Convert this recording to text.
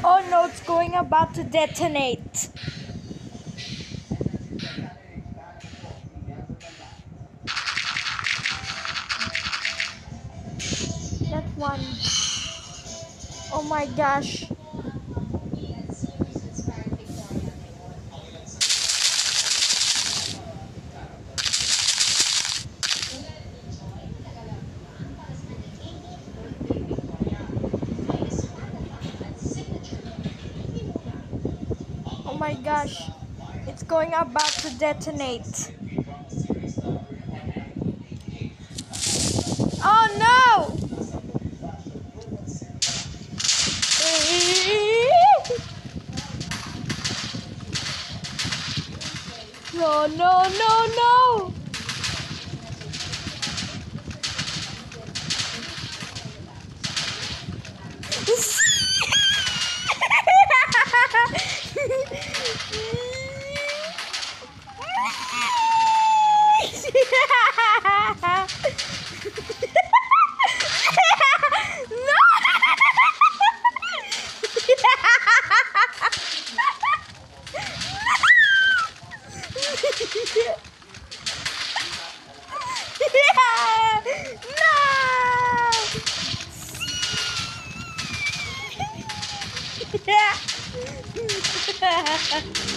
Oh no, it's going about to detonate. That one. Oh my gosh. Oh my gosh. It's going about to detonate. Oh no! No, no, no, no! No!